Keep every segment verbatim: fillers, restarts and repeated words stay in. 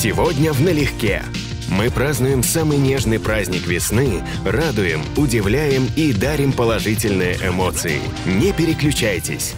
Сегодня в «Налегке» мы празднуем самый нежный праздник весны, радуем, удивляем и дарим положительные эмоции. Не переключайтесь.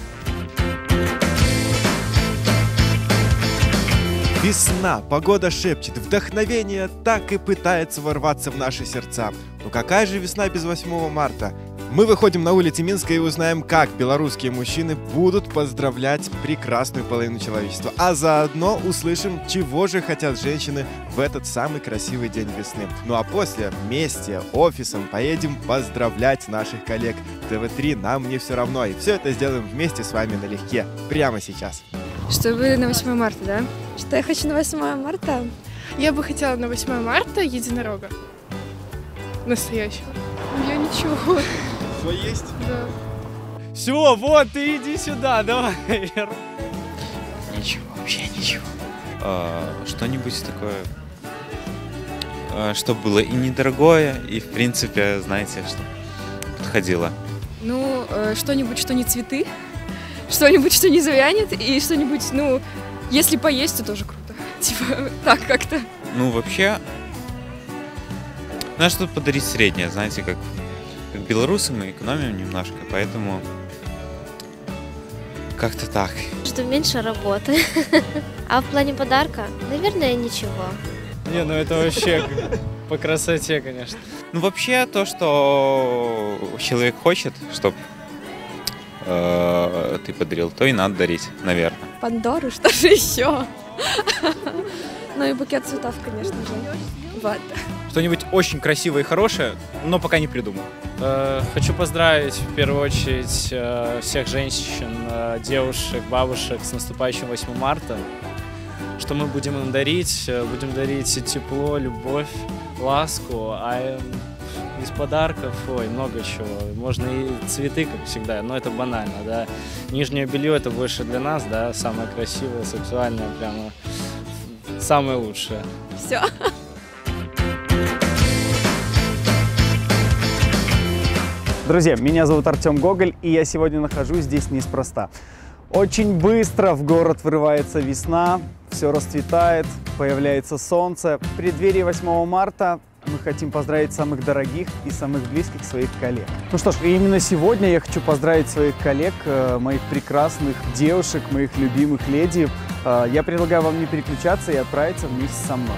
Весна, погода шепчет, вдохновение так и пытается ворваться в наши сердца. Но какая же весна без восьмого марта? Мы выходим на улицы Минска и узнаем, как белорусские мужчины будут поздравлять прекрасную половину человечества. А заодно услышим, чего же хотят женщины в этот самый красивый день весны. Ну а после вместе, офисом поедем поздравлять наших коллег. тэ вэ три нам не все равно. И все это сделаем вместе с вами налегке. Прямо сейчас. Что вы на восьмое марта, да? Что я хочу на восьмое марта? Я бы хотела на восьмое марта единорога. Настоящего. Я ничего. Все есть? Да. Все, вот, ты иди сюда, давай. Ничего, вообще ничего. А, что-нибудь такое, а, что было и недорогое, и, в принципе, знаете, что подходило. Ну, э, что-нибудь, что не цветы, что-нибудь, что не завянет, и что-нибудь, ну, если поесть, то тоже круто. Типа, так как-то. Ну, вообще, надо что-то подарить среднее, знаете, как, как белорусы мы экономим немножко, поэтому как-то так. Что меньше работы. А в плане подарка, наверное, ничего. Не, ну это вообще по красоте, конечно. Ну, вообще, то, что человек хочет, чтобы э, ты подарил, то и надо дарить, наверное. Пандору, что же еще? Ну и букет цветов, конечно же. Вот. Что-нибудь очень красивое и хорошее, но пока не придумал. Э, хочу поздравить в первую очередь э, всех женщин, э, девушек, бабушек с наступающим восьмым марта. Что мы будем им дарить? Будем дарить тепло, любовь, ласку, а из подарков, ой, много чего. Можно и цветы, как всегда, но это банально, да. Нижнее белье это больше для нас, да, самое красивое, сексуальное, прямо самое лучшее. Все. Друзья, меня зовут Артем Гоголь, и я сегодня нахожусь здесь неспроста. Очень быстро в город врывается весна, все расцветает, появляется солнце. В преддверии восьмого марта мы хотим поздравить самых дорогих и самых близких своих коллег. Ну что ж, именно сегодня я хочу поздравить своих коллег, моих прекрасных девушек, моих любимых леди. Я предлагаю вам не переключаться и отправиться вместе со мной.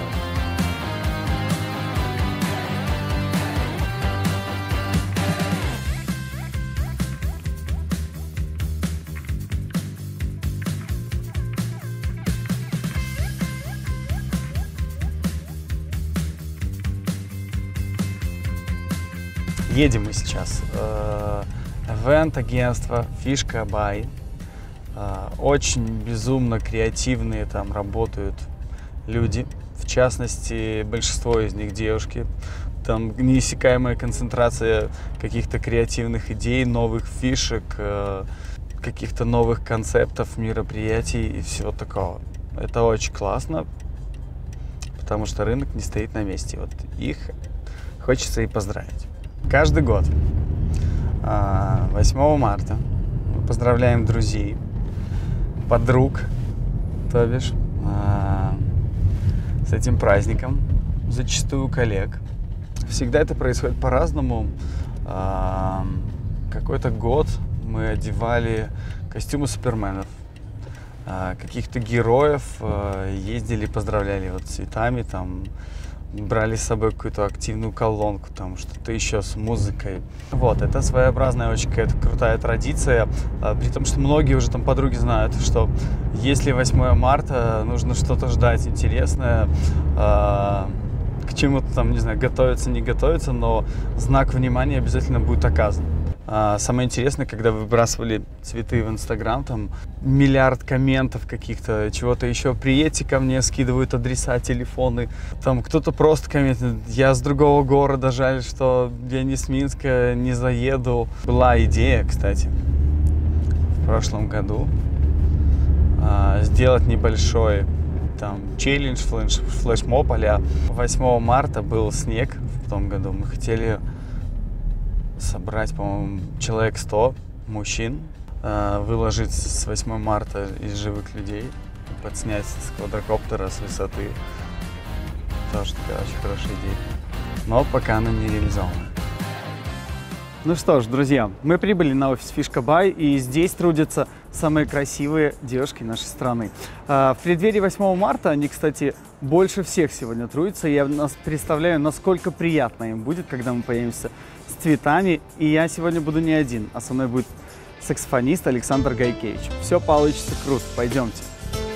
Едем мы сейчас в ивент-агентство Фишка Бай. Очень безумно креативные там работают люди. В частности, большинство из них девушки. Там неиссякаемая концентрация каких-то креативных идей, новых фишек, каких-то новых концептов, мероприятий и всего такого. Это очень классно, потому что рынок не стоит на месте. Вот их хочется и поздравить. Каждый год восьмого марта мы поздравляем друзей, подруг, то бишь, с этим праздником, зачастую коллег. Всегда это происходит по-разному. Какой-то год мы одевали костюмы суперменов, каких-то героев, ездили, поздравляли вот цветами, там, брали с собой какую-то активную колонку, там что-то еще с музыкой. Вот, это своеобразная очень какая-то крутая традиция, а, при том, что многие уже там подруги знают, что если восьмое марта, нужно что-то ждать интересное, а, к чему-то там, не знаю, готовиться, не готовиться, но знак внимания обязательно будет оказан. А, самое интересное, когда выбрасывали цветы в Инстаграм, там миллиард комментов каких-то, чего-то еще. Приедьте ко мне, скидывают адреса, телефоны. Там кто-то просто комментирует: я с другого города, жаль, что я не с Минска, не заеду. Была идея, кстати, в прошлом году а, сделать небольшой там челлендж, флеш, флешмоб а-ля восьмого марта был снег в том году. Мы хотели собрать, по-моему, человек сто мужчин, выложить с восьмого марта из живых людей, подснять с квадрокоптера с высоты тоже такая очень хорошая идея. Но пока она не реализована. Ну что ж, друзья, мы прибыли на офис Фишка Бай, и здесь трудятся самые красивые девушки нашей страны. В преддверии восьмого марта они, кстати, больше всех сегодня трудятся. Я представляю, насколько приятно им будет, когда мы появимся с цветами. И я сегодня буду не один, а со мной будет саксофонист Александр Гайкевич. Все получится круто, пойдемте.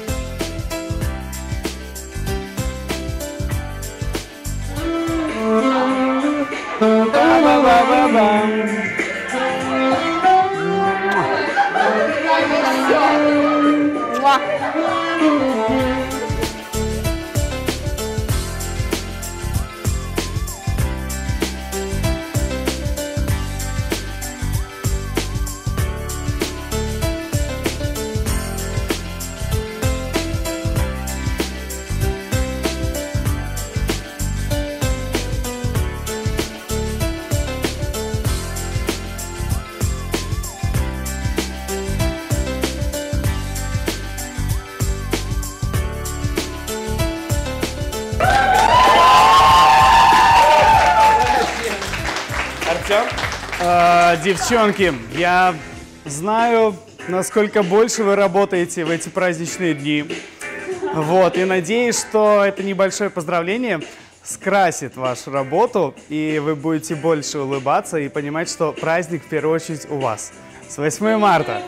Девчонки, я знаю, насколько больше вы работаете в эти праздничные дни. Вот, и надеюсь, что это небольшое поздравление скрасит вашу работу, и вы будете больше улыбаться и понимать, что праздник в первую очередь у вас. С восьмого марта!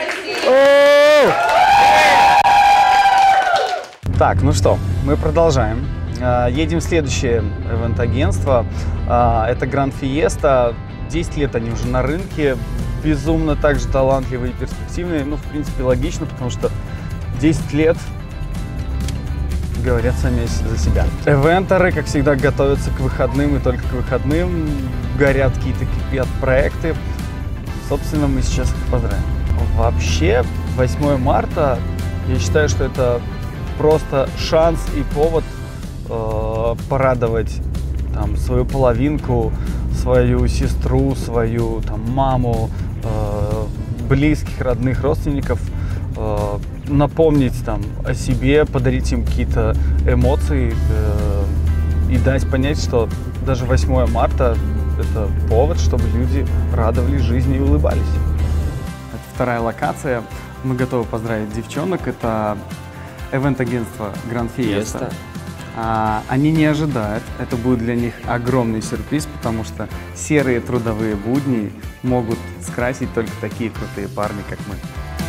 Так, ну что, мы продолжаем. Едем в следующее ивент-агентство. Это Grand Fiesta. десять лет они уже на рынке, безумно также талантливые и перспективные. Ну, в принципе, логично, потому что десять лет говорят сами за себя. Эвенторы, как всегда, готовятся к выходным, и только к выходным горят какие-то кипят проекты. Собственно, мы сейчас их поздравим. Вообще, восьмое марта, я считаю, что это просто шанс и повод э, порадовать там свою половинку, свою сестру, свою там маму, э, близких, родных, родственников, э, напомнить там о себе, подарить им какие-то эмоции э, и дать понять, что даже восьмое марта это повод, чтобы люди радовались жизни и улыбались. Это вторая локация. Мы готовы поздравить девчонок. Это ивент-агентство Grand Fiesta. А, они не ожидают. Это будет для них огромный сюрприз, потому что серые трудовые будни могут скрасить только такие крутые парни, как мы.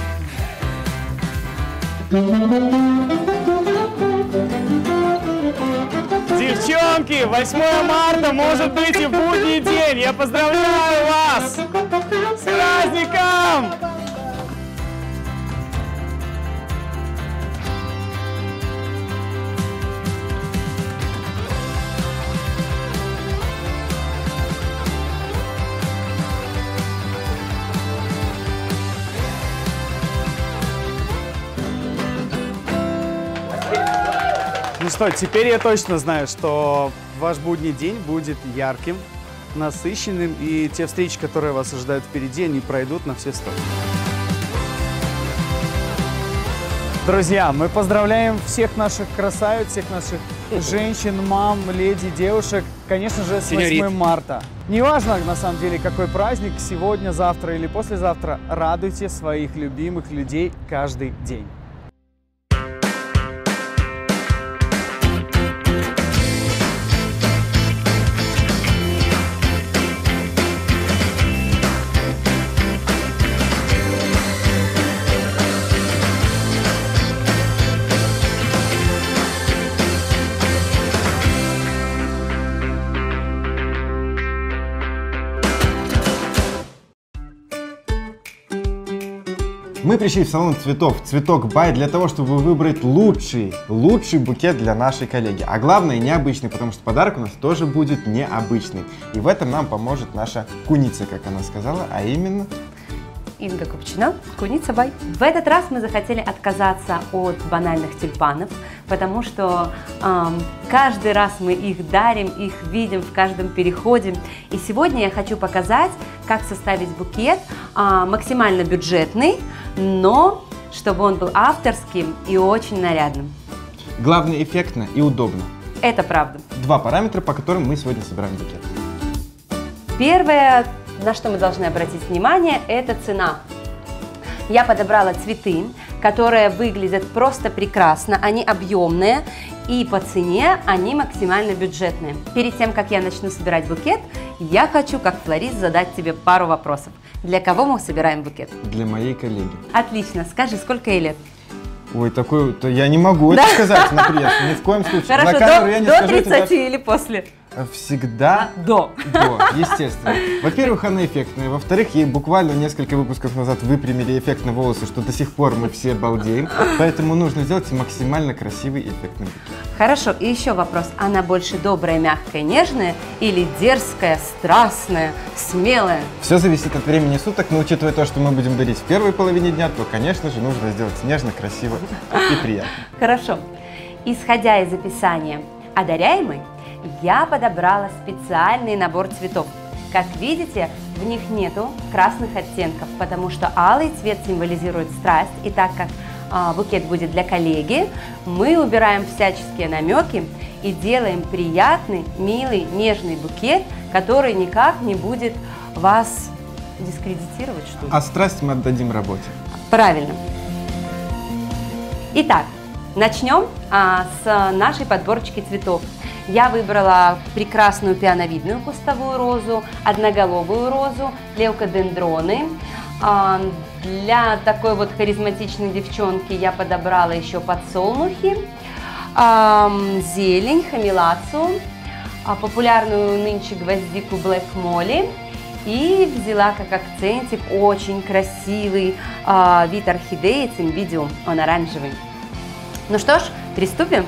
Девчонки, восьмое марта может быть и в будний день. Я поздравляю вас! С праздником! Ну что, теперь я точно знаю, что ваш будний день будет ярким, насыщенным, и те встречи, которые вас ожидают впереди, они пройдут на все сто. Друзья, мы поздравляем всех наших красавиц, всех наших женщин, мам, леди, девушек, конечно же, с восьмым марта. Неважно, на самом деле, какой праздник, сегодня, завтра или послезавтра, радуйте своих любимых людей каждый день. Мы пришли в салон цветов «Цветок Бай» для того, чтобы выбрать лучший, лучший букет для нашей коллеги. А главное, необычный, потому что подарок у нас тоже будет необычный. И в этом нам поможет наша куница, как она сказала, а именно... Инга Купчина, Куница Бай. В этот раз мы захотели отказаться от банальных тюльпанов, потому что э, каждый раз мы их дарим, их видим в каждом переходе. И сегодня я хочу показать, как составить букет э, максимально бюджетный, но чтобы он был авторским и очень нарядным. Главное, эффектно и удобно. Это правда. Два параметра, по которым мы сегодня собираем букет. Первое, на что мы должны обратить внимание, это цена. Я подобрала цветы, которые выглядят просто прекрасно, они объемные и по цене они максимально бюджетные. Перед тем, как я начну собирать букет, я хочу, как флорист, задать тебе пару вопросов. Для кого мы собираем букет? Для моей коллеги. Отлично, скажи, сколько ей лет? Ой, такой, то я не могу да? это сказать, например, ни в коем случае. Хорошо, на камеру до, я не до скажу, тридцати это... или после? Всегда до. До, естественно. Во-первых, она эффектная. Во-вторых, ей буквально несколько выпусков назад выпрямили эффектно волосы, что до сих пор мы все балдеем. Поэтому нужно сделать максимально красивый и эффектный букет. Хорошо, и еще вопрос. Она больше добрая, мягкая, нежная или дерзкая, страстная, смелая? Все зависит от времени суток, но учитывая то, что мы будем дарить в первой половине дня, то, конечно же, нужно сделать нежно, красиво и приятно. Хорошо. Исходя из описания одаряемой, я подобрала специальный набор цветов. Как видите, в них нету красных оттенков, потому что алый цвет символизирует страсть, и так как а, букет будет для коллеги, мы убираем всяческие намеки и делаем приятный, милый, нежный букет, который никак не будет вас дискредитировать, что ли. А страсть мы отдадим работе. Правильно. Итак, начнем а, с нашей подборочки цветов. Я выбрала прекрасную пиановидную кустовую розу, одноголовую розу, леукодендроны. Для такой вот харизматичной девчонки я подобрала еще подсолнухи, зелень, хамилацию, популярную нынче гвоздику Black Molly и взяла как акцентик очень красивый вид орхидеи Цимбидиум, он оранжевый. Ну что ж, приступим.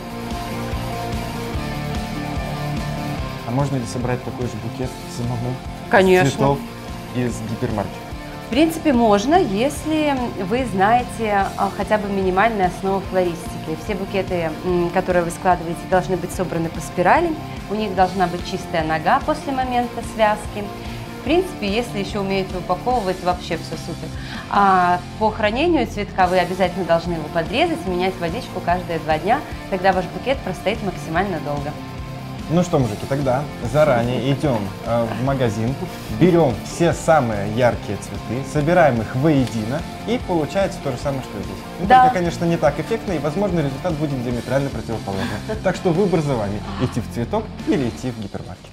А можно ли собрать такой же букет самому? Конечно. Цветов из гипермаркета? В принципе, можно, если вы знаете хотя бы минимальную основу флористики. Все букеты, которые вы складываете, должны быть собраны по спирали. У них должна быть чистая нога после момента связки. В принципе, если еще умеете упаковывать, вообще все супер. А по хранению цветка вы обязательно должны его подрезать, менять водичку каждые два дня. Тогда ваш букет простоит максимально долго. Ну что, мужики, тогда заранее идем э, в магазин, берем все самые яркие цветы, собираем их воедино, и получается то же самое, что и здесь. Ну, да. Только, конечно, не так эффектно, и, возможно, результат будет диаметрально противоположный. Так что выбор за вами – идти в цветок или идти в гипермаркет.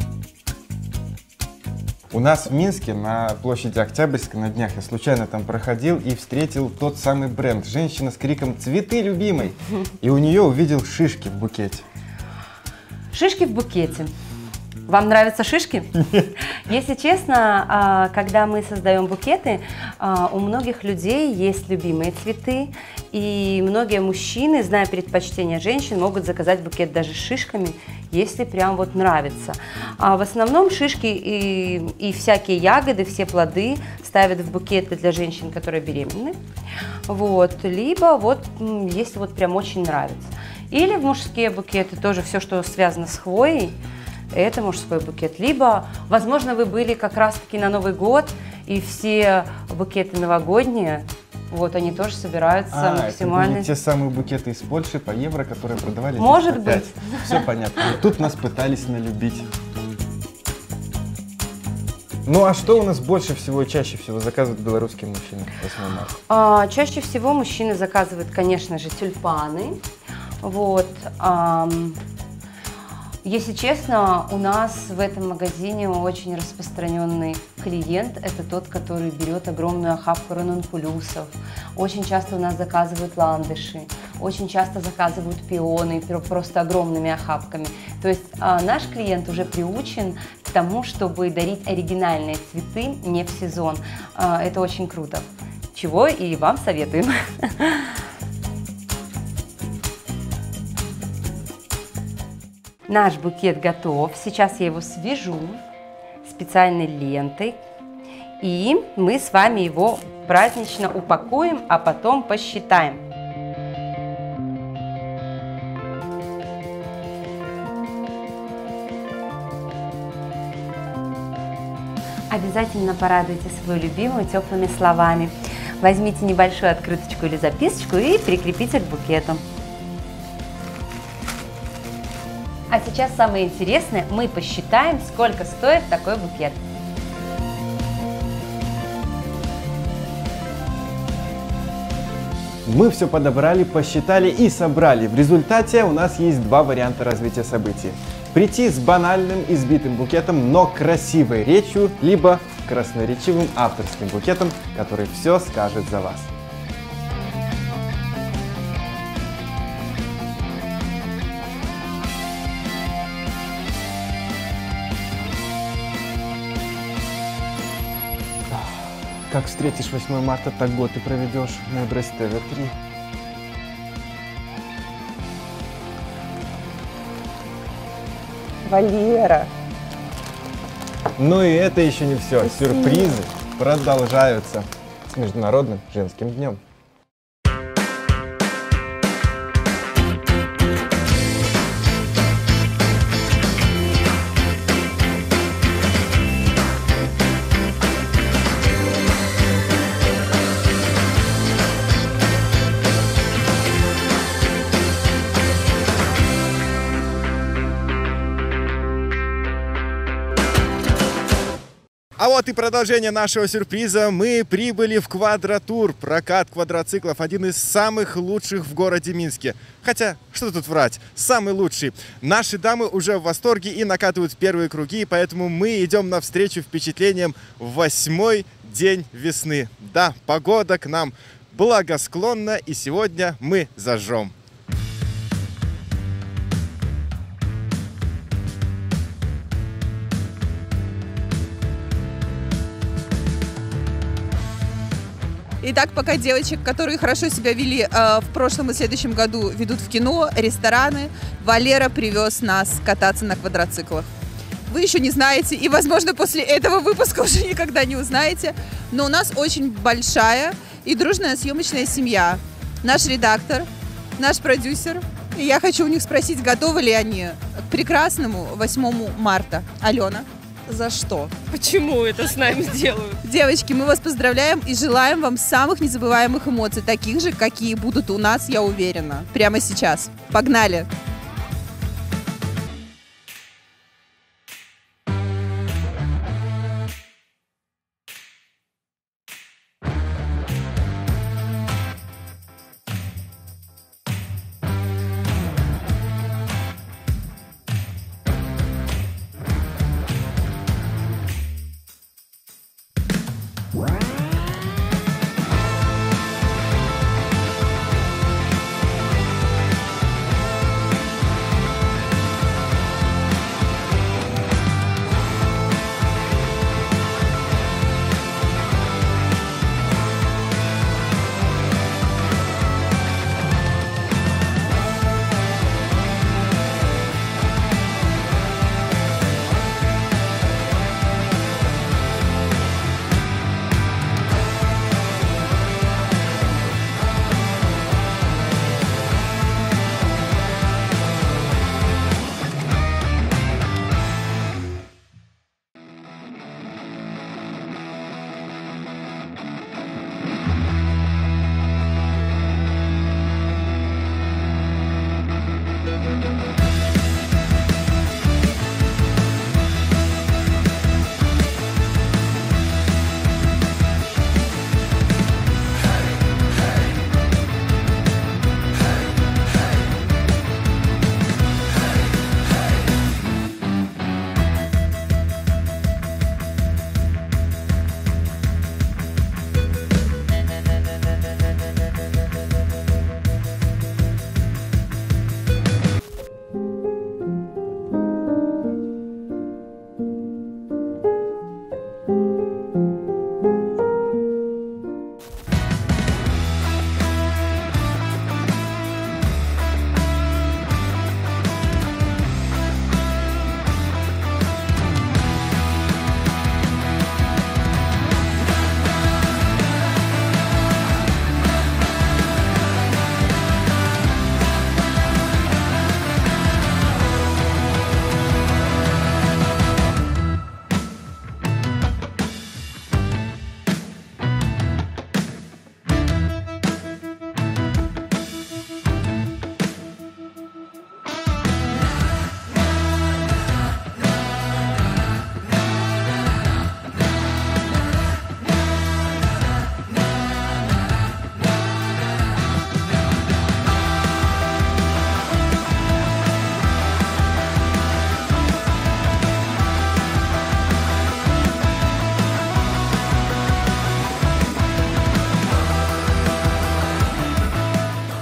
У нас в Минске на площади Октябрьской на днях я случайно там проходил и встретил тот самый бренд. Женщина с криком «Цветы, любимый!» И у нее увидел шишки в букете. Шишки в букете. Вам нравятся шишки? Если честно, когда мы создаем букеты, у многих людей есть любимые цветы, и многие мужчины, зная предпочтения женщин, могут заказать букет даже с шишками, если прям вот нравится. А в основном шишки и, и всякие ягоды, все плоды ставят в букеты для женщин, которые беременны. Вот. Либо вот, если вот прям очень нравится. Или в мужские букеты тоже все, что связано с хвоей, это мужской букет. Либо, возможно, вы были как раз-таки на Новый год, и все букеты новогодние, вот они тоже собираются а, максимально. Это те самые букеты из Польши по евро, которые продавали. Может быть. Все понятно. Но тут нас пытались налюбить. Ну а что у нас больше всего и чаще всего заказывают белорусские мужчины восьмого марта? А, чаще всего мужчины заказывают, конечно же, тюльпаны. Вот. Ам, если честно, у нас в этом магазине очень распространенный клиент. Это тот, который берет огромную охапку ранункулюсов. Очень часто у нас заказывают ландыши. Очень часто заказывают пионы просто огромными охапками. То есть а, наш клиент уже приучен к тому, чтобы дарить оригинальные цветы не в сезон. А, это очень круто. Чего и вам советуем. Наш букет готов. Сейчас я его свяжу специальной лентой. И мы с вами его празднично упакуем, а потом посчитаем. Обязательно порадуйте свою любимую теплыми словами. Возьмите небольшую открыточку или записочку и прикрепите к букету. А сейчас самое интересное, мы посчитаем, сколько стоит такой букет. Мы все подобрали, посчитали и собрали. В результате у нас есть два варианта развития событий. Прийти с банальным избитым букетом, но красивой речью, либо красноречивым авторским букетом, который все скажет за вас. Как встретишь восьмое марта, так год и проведешь. Мудрость тэ вэ три. Валера. Ну и это еще не все. Сюрпризы продолжаются с Международным женским днем. А вот и продолжение нашего сюрприза. Мы прибыли в Квадротур. Прокат квадроциклов. Один из самых лучших в городе Минске. Хотя, что тут врать, самый лучший. Наши дамы уже в восторге и накатывают первые круги, поэтому мы идем навстречу впечатлениям в восьмой день весны. Да, погода к нам благосклонна, и сегодня мы зажжем. Итак, пока девочек, которые хорошо себя вели э, в прошлом и следующем году, ведут в кино, рестораны, Валера привез нас кататься на квадроциклах. Вы еще не знаете, и, возможно, после этого выпуска уже никогда не узнаете, но у нас очень большая и дружная съемочная семья. Наш редактор, наш продюсер. И я хочу у них спросить, готовы ли они к прекрасному восьмому марта. Алена. За что? Почему это с нами делают? Девочки, мы вас поздравляем и желаем вам самых незабываемых эмоций, таких же, какие будут у нас, я уверена, прямо сейчас. Погнали!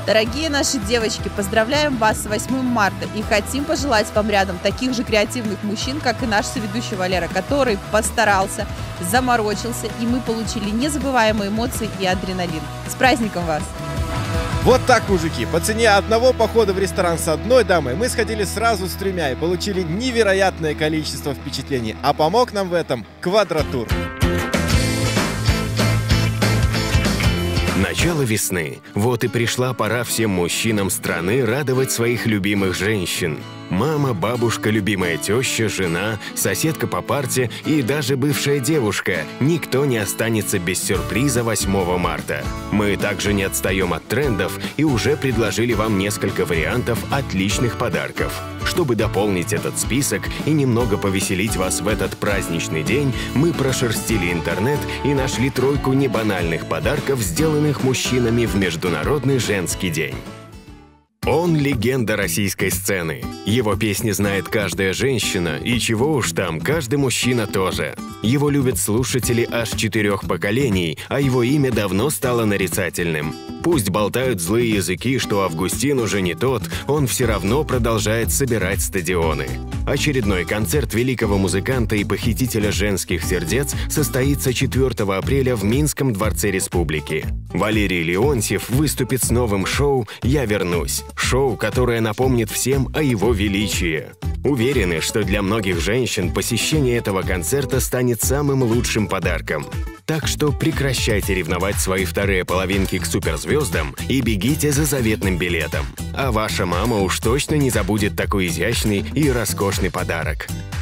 Дорогие наши девочки, поздравляем вас с восьмым марта и хотим пожелать вам рядом таких же креативных мужчин, как и наш соведущий Валера, который постарался, заморочился, и мы получили незабываемые эмоции и адреналин. С праздником вас! Вот так, мужики, по цене одного похода в ресторан с одной дамой мы сходили сразу с тремя и получили невероятное количество впечатлений, а помог нам в этом Квадратур. Начало весны. Вот и пришла пора всем мужчинам страны радовать своих любимых женщин. Мама, бабушка, любимая теща, жена, соседка по парте и даже бывшая девушка. Никто не останется без сюрприза восьмого марта. Мы также не отстаем от трендов и уже предложили вам несколько вариантов отличных подарков. Чтобы дополнить этот список и немного повеселить вас в этот праздничный день, мы прошерстили интернет и нашли тройку небанальных подарков, сделанных мужчинами в Международный женский день. Он легенда российской сцены. Его песни знает каждая женщина, и чего уж там, каждый мужчина тоже. Его любят слушатели аж четырех поколений, а его имя давно стало нарицательным. Пусть болтают злые языки, что Августин уже не тот, он все равно продолжает собирать стадионы. Очередной концерт великого музыканта и похитителя женских сердец состоится четвёртого апреля в Минском дворце республики. Валерий Леонтьев выступит с новым шоу «Я вернусь». Шоу, которое напомнит всем о его величии. Уверены, что для многих женщин посещение этого концерта станет самым лучшим подарком. Так что прекращайте ревновать свои вторые половинки к суперзвездам и бегите за заветным билетом. А ваша мама уж точно не забудет такой изящный и роскошный подарок.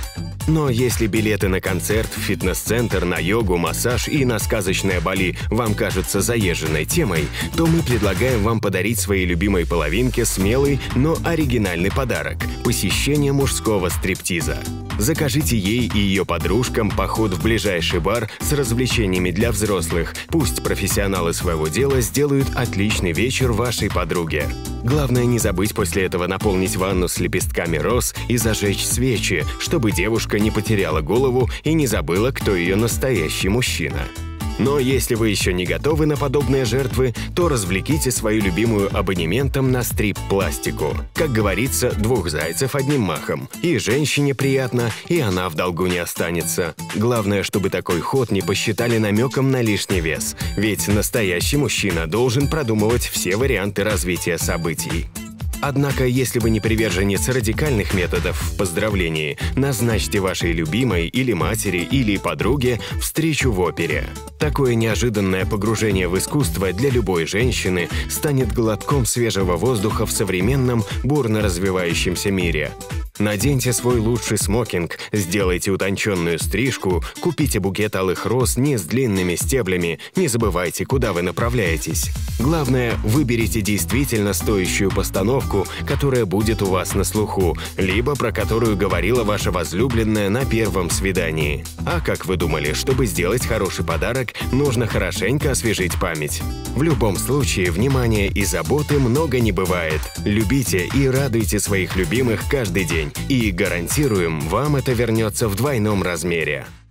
Но если билеты на концерт, в фитнес-центр, на йогу, массаж и на сказочное Бали вам кажутся заезженной темой, то мы предлагаем вам подарить своей любимой половинке смелый, но оригинальный подарок – посещение мужского стриптиза. Закажите ей и ее подружкам поход в ближайший бар с развлечениями для взрослых. Пусть профессионалы своего дела сделают отличный вечер вашей подруге. Главное не забыть после этого наполнить ванну с лепестками роз и зажечь свечи, чтобы девушка не потеряла голову и не забыла, кто ее настоящий мужчина. Но если вы еще не готовы на подобные жертвы, то развлеките свою любимую абонементом на стрип-пластику. Как говорится, двух зайцев одним махом. И женщине приятно, и она в долгу не останется. Главное, чтобы такой ход не посчитали намеком на лишний вес. Ведь настоящий мужчина должен продумывать все варианты развития событий. Однако, если вы не приверженец радикальных методов в поздравлении, назначьте вашей любимой или матери, или подруге встречу в опере. Такое неожиданное погружение в искусство для любой женщины станет глотком свежего воздуха в современном, бурно развивающемся мире. Наденьте свой лучший смокинг, сделайте утонченную стрижку, купите букет алых роз не с длинными стеблями, не забывайте, куда вы направляетесь. Главное, выберите действительно стоящую постановку, которая будет у вас на слуху, либо про которую говорила ваша возлюбленная на первом свидании. А как вы думали, чтобы сделать хороший подарок, нужно хорошенько освежить память. В любом случае, внимания и заботы много не бывает. Любите и радуйте своих любимых каждый день. И гарантируем, вам это вернется в двойном размере.